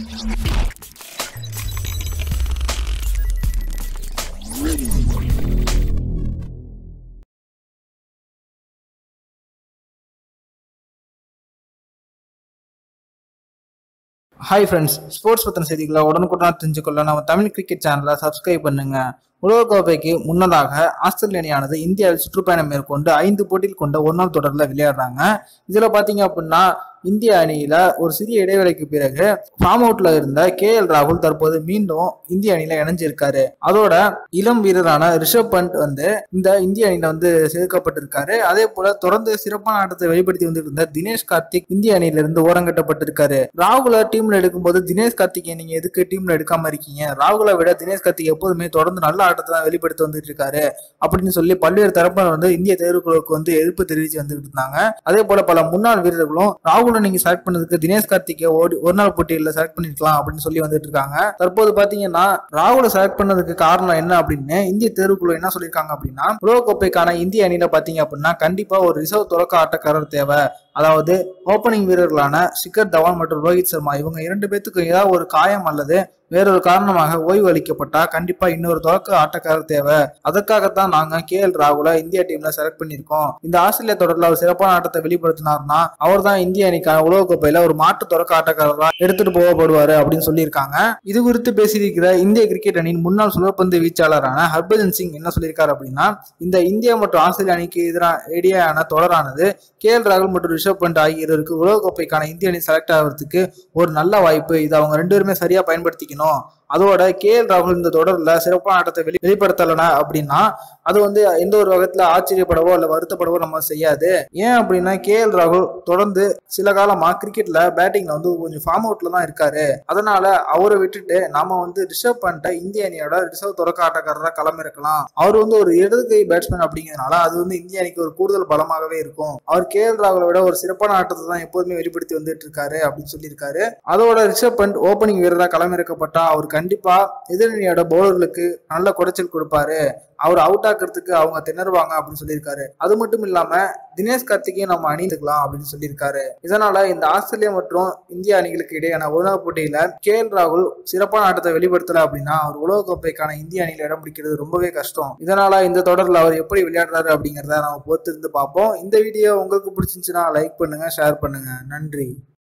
Hi friends, sports பற்றின செய்திகளை உடனுக்குடன் தெரிஞ்சுக்கொள்ள நம்ம தமிழ் கிரிக்கெட் சேனலை சப்ஸ்கிரைப் பண்ணுங்க. உலகக்கோப்பைக்கு முன்னதாக ஆஸ்திரேலிய அணியானது இந்தியாவில் சுற்றுப்பயணம் மேற்கொண்டு 5 போட்டியில் கொண்ட ஒருநாள் தொடரில் விளையாடுறாங்க. இதுல பாத்தீங்க அப்படின்னா இந்திய அணியில ஒரு சிறிய இடைவெளிக்கு பிறகு ஃபார்ம் அவுட்ல இருந்த KL ராகுல் தற்போது மீண்டும் இந்திய அணியில இணைஞ்சிருக்காரு. அதோட இளம் வீரரான ரிஷப் பண்ட் இந்த இந்திய அணியில சேர்க்கப்பட்டிருக்காரு. அதே போல தொடர்ந்து சிறப்பான ஆட்டத்தை வெளிப்படுத்தி வந்துட்டு இருந்த தினேஷ் கார்த்திக் இந்திய அணியில இருந்து ஓரங்கட்டப்பட்டிருக்காரு. ராகுல டீம்ல எடுக்கும்போது தினேஷ் கார்த்திகை நீங்க எதுக்கு டீம்ல எடுக்காம இருக்கீங்க? ராகுலை விட தினேஷ் கார்த்திக் எப்போதுமே தொடர்ந்து நல்ல ஆட்டத்தை தான் வெளிப்படுத்தி வந்துட்டு இருக்காரு அப்படின்னு சொல்லி பல்வேறு தரப்பினர் இந்திய தேர்வுகளுக்கு எதிர்ப்பு தெரிவித்து வந்துட்டு இருந்தாங்க. அதே போல பல முன்னாள் வீரர்களும் ராகுல் நீங்க செலக்ட் பண்ணதுக்கு தினேஷ் கார்த்திகை ஒரு நாள் போட்டியில செலக்ட் பண்ணிருக்கலாம் அப்படின்னு சொல்லி வந்துட்டு இருக்காங்க. தற்போது பாத்தீங்கன்னா ராகுல செலக்ட் பண்ணதுக்கு காரணம் என்ன அப்படின்னு இந்திய தேர்வுக்குழு என்ன சொல்லியிருக்காங்க அப்படின்னா, உலகக்கோப்பைக்கான இந்திய அணியில பாத்தீங்க அப்படின்னா கண்டிப்பா ஒரு ரிசர்வ் தொடக்க ஆட்டக்காரர் தேவை. அதாவது ஓப்பனிங் வீரர்களான ஷிகர் தவான் மற்றும் ரோஹித் சர்மா இவங்க 2 பேத்துக்கும் ஏதாவது ஒரு காயம் அல்லது வேறொரு காரணமாக ஓய்வு அளிக்கப்பட்டா கண்டிப்பா இன்னொரு தொடக்க ஆட்டக்காரர் தேவை. அதற்காகத்தான் நாங்க KL ராகுல இந்திய டீம்ல செலக்ட் பண்ணிருக்கோம். இந்த ஆஸ்திரேலியா தொடர்ல ஒரு சிறப்பான ஆட்டத்தை வெளிப்படுத்தினார்னா அவர் தான் இந்திய அணிக்கான உலகக்கோப்பையில ஒரு மாற்று தொடக்க ஆட்டக்காரரா எடுத்துட்டு போகப்படுவாரு அப்படின்னு சொல்லியிருக்காங்க. இது குறித்து பேசியிருக்கிற இந்திய கிரிக்கெட் அணியின் முன்னாள் சுழற்பந்து வீச்சாளரான ஹர்பஜன் சிங் என்ன சொல்லியிருக்காரு அப்படின்னா, இந்த இந்தியா மற்றும் ஆஸ்திரேலியா அணிக்கு இடையேயான தொடரானது KL ராகுல் மற்றும் ரிஷப் பண்ட் ஆகிய இருவருக்கு உலகக்கோப்பைக்கான இந்திய அணி செலக்ட் ஆகிறதுக்கு ஒரு நல்ல வாய்ப்பு. இதை அவங்க 2 பேருமே சரியா பயன்படுத்திக்கணும். அதோட KL ராகுல் இந்த தொடர்ல சிறப்பான ஆட்டத்தை வெளிப்படுத்தலனா அப்படின்னா அது எந்த ஒரு வகத்துல ஆச்சரியப்படவோ இல்ல வருத்தப்படவோ நம்ம செய்யாது. ஏன் அப்படின்னா KL ராகுல் தொடர்ந்து சில காலமா கிரிக்கெட்ல பேட்டிங்ல கொஞ்சம் ஃபார்ம் அவுட்ல தான் இருக்காரு. அதனால அவரை விட்டுட்டு நாம ரிஷப் பண்ட இந்திய அணியோட ரிசர்வ் தொடக்க ஆட்டக்காரரா களமிறக்கலாம். அவர் ஒரு இடது கை பேட்ஸ்மேன் அப்படிங்கிறதுனால அது இந்திய அணிக்கு ஒரு கூடுதல் பலமாகவே இருக்கும். அவர் KL ராகுலை விட ஒரு சிறப்பான ஆட்டத்தை தான் எப்போதுமே வெளிப்படுத்தி வந்துட்டு இருக்காரு அப்படின்னு சொல்லியிருக்காரு. அதோட ரிஷப் பண்ட் ஓப்பனிங் வீரரா களமிறக்கப்பட்டா அவர் கண்டிப்பா எதிரணியோட பவுலர்களுக்கு நல்ல குடைச்சல் கொடுப்பாரு. அவர் அவுட் ஆக்குறதுக்கு அவங்க திணறுவாங்க அப்படின்னு சொல்லியிருக்காரு. அது மட்டும் இல்லாம தினேஷ் கார்த்திகையும் நம்ம அணிந்துக்கலாம் அப்படின்னு சொல்லியிருக்காரு. இதனால இந்த ஆஸ்திரேலியா மற்றும் இந்திய அணிகளுக்கு இடையான ஒருநாள் போட்டியில KL ராகுல் சிறப்பான ஆட்டத்தை வெளிப்படுத்தல அப்படின்னா அவர் உலகக்கோப்பைக்கான இந்திய அணியில இடம் பிடிக்கிறது ரொம்பவே கஷ்டம். இதனால இந்த தொடர்ல அவர் எப்படி விளையாடுறாரு அப்படிங்கிறத நம்ம பொறுத்து இருந்து பார்ப்போம். இந்த வீடியோ உங்களுக்கு பிடிச்சிருந்துச்சுன்னா லைக் பண்ணுங்க, ஷேர் பண்ணுங்க. நன்றி.